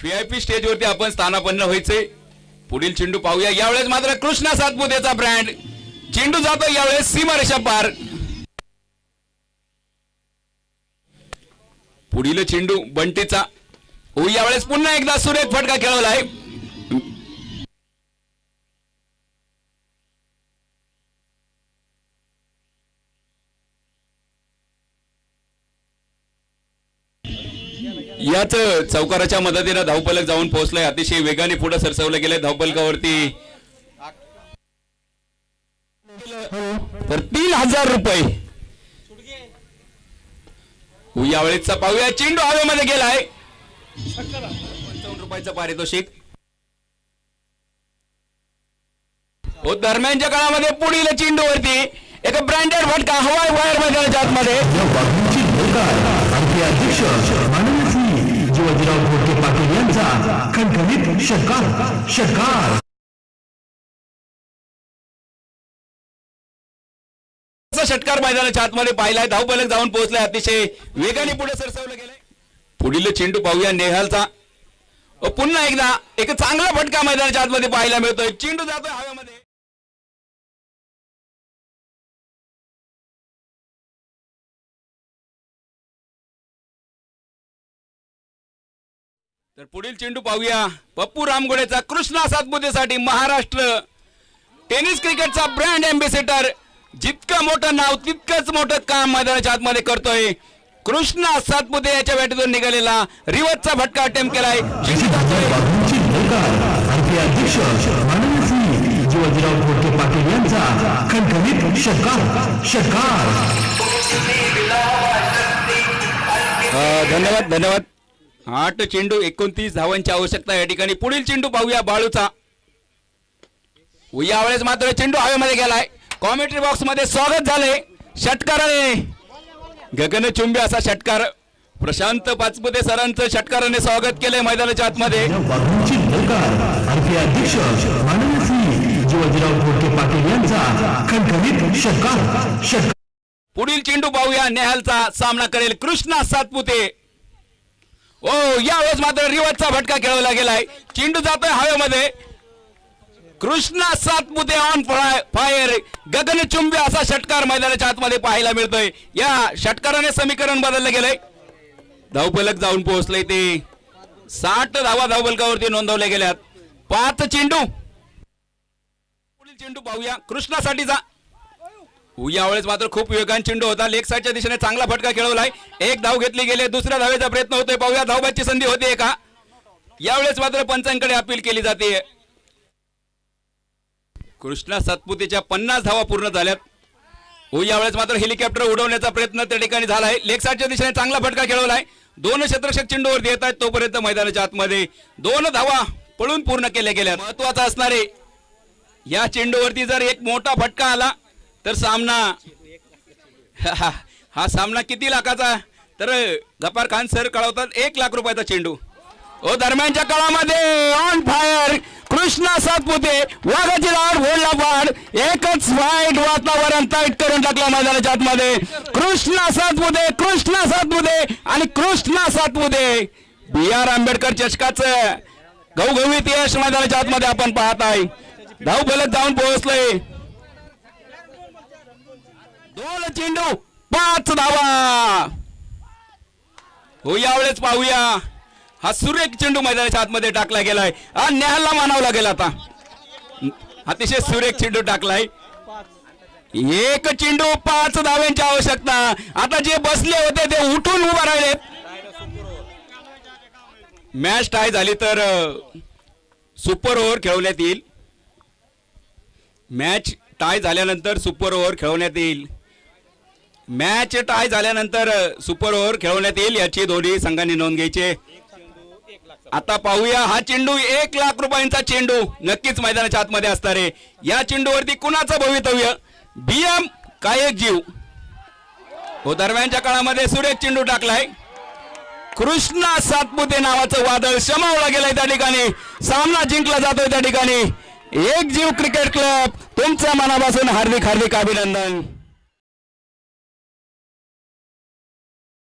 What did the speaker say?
VIP स्टेजवरती आपण स्थानापन्न व्हायचे। पुढील चेंडू पाहूया। यावेळेस मात्र कृष्णा सातपुतेचा ब्रँड चेंडू जातो यावेळेस सीमारेषा पार। पुढील चेंडू बंटीचा यावेळेस पुन्हा एकदा सुरेख फटका खेळवलाय। याच चौकाराच्या मदतीने धावफलक जाऊन पोहोचलाय। अतिशय वेगाने पुढे सरसवलं गेलंय धावफलकावरती। तर 3000 रुपये यावेळेसचा पाहूया। चेंडू हवेमध्ये गेलाय। 55 रुपयाचं पारितोषिक। दरम्यानच्या काळामध्ये पुढील चेंडूवरती एक ब्रँडेड फटका हवाई वायर मैदानाच्या आतमध्ये। शिवाजीराव घोडके पाटील यांचा खणखणीत षटकार षटकार मैदानाच्या आतमध्ये पाहिलाय। धावफलक जाऊन पोहोचलाय। अतिशय वेगाने पुढे सरसवलं गेलंय। पुढील चेंडू पाहूया नेहालचा। पुन्हा एकदा एक चांगला फटका मैदानाच्या आतमध्ये पाहायला मिळतोय। चेंडू जातोय हवेमध्ये। तर पुढील चेंडू पाहूया। पप्पू रामगोडेचा कृष्णा सातपुतेसाठी महाराष्ट्र टेनिस क्रिकेटचा ब्रँड एम्बेसेडर। जितकं मोठं नाव तितकंच मोठं काम मैदानाच्या आतमध्ये करतोय कृष्णा सातपुते। याच्या बॅटीतून निघालेला रिवर्सचा फटका अटेम्प्ट केलाय। शिवाजीराव घोडके पाटील यांचा खणखणीत षटकार। धन्यवाद धन्यवाद। 8 चेंडू 29 धावांची आवश्यकता या ठिकाणी। पुढील चेंडू पाहूया बाळूचा। यावेळेस मात्र चेंडू हवेमध्ये गेलाय। कॉमेंट्री बॉक्स मध्ये स्वागत झाले षटकाराने। गगनचुंबी असा षटकार प्रशांत पाचपुते सरांचं षटकाराने स्वागत केलंय मैदानाच्या आतमध्ये। पुढील चेंडू पाहूया। नेहालचा सामना करेल कृष्णा सातपुते। यावेळेस मात्र रिवर्सचा फटका खेळवला गेलाय। चेंडू जातोय हवेमध्ये। Krishna Satpute on fire. गगनचुंबी असा षटकार मैदानाच्या आतमध्ये पाहायला मिळतोय। या षटकाराने समीकरण बदललं गेलंय। धावफलक जाऊन पोहोचले ते 60 धावा धावफलकावरती नोंदवल्या गेल्यात। 5 चेंडू। पुढील चेंडू पाहूया कृष्णासाठीचा। यावेळेस मात्र खूप वेगान चेंडू होता। लेग साइडच्या दिशेने चांगला फटका खेळवलाय। एक धाव घेतली गेली। दुसऱ्या धावेचा प्रयत्न होतोय। पाहूया धावबाची संधी होते का। यावेळेस मात्र पंचांकडे अपील केली जाते। कृष्णा सातपुतेच्या 50 धावा पूर्ण झाल्यात। यावेळेस मात्र हेलिकॉप्टर उडवण्याचा प्रयत्न त्या ठिकाणी झालाय। लेग साइडच्या दिशेने चांगला फटका खेळवलाय। 2 क्षेत्ररक्षक चेंडूवरती येत आहेत तोपर्यंत मैदानाच्या आतमध्ये 2 धावा पळून पूर्ण केल्या गेल्या। महत्त्वाचा असणारे या चेंडूवरती जर एक मोठा फटका आला तर सामना हा सामना किती लाखाचा तर गफार खान सर कळवतात 1 लाख रुपयाचा चेंडू। दरम्यानच्या काळामध्ये ऑन फायर कृष्णा सातपुते। वाघाची लाड होल्डला पाड। एकच वाईट वातावरण टाईट करून टाकलं मैदानाच्या आतमध्ये। कृष्णा सातपुते आणि कृष्णा सातपुते। BR आंबेडकर चषकाचं घवघवीत यश मैदानाच्या आतमध्ये आपण पाहत आहे। धावफलक जाऊन पोहोचले। 2 चेंडू 5 धावा। यावेळेस पाहूया। हा सुरेख चेंडू मैदानाच्या आतमध्ये टाकला गेलाय। नेहाला मानावं लागेल आता। अतिशय सुरेख चेंडू टाकलाय। 1 चेंडू 5 धाव्यांची आवश्यकता। आता जे बसले होते ते उठून उभा राहिलेत। मॅच टाय झाली तर सुपर ओव्हर खेळवण्यात येईल। मॅच टाय झाल्यानंतर सुपर ओव्हर खेळवण्यात येईल। मॅच टाय झाल्यानंतर सुपर ओव्हर खेळवण्यात येईल याची दोन्ही संघांनी नोंद घ्यायची। आता पाहूया हा चेंडू 1 लाख रुपयांचा चेंडू नक्कीच मैदानाच्या आतमध्ये असणार आहे। या चेंडूवरती कुणाचं भवितव्य BM काय एक जीव। दरम्यानच्या काळामध्ये सुरेख चेंडू टाकलाय। कृष्णा सातपुते नावाचं वादळ शमावलं गेलंय त्या ठिकाणी। सामना जिंकला जातोय त्या ठिकाणी। एक जीव क्रिकेट क्लब तुमच्या मनापासून हार्दिक अभिनंदन।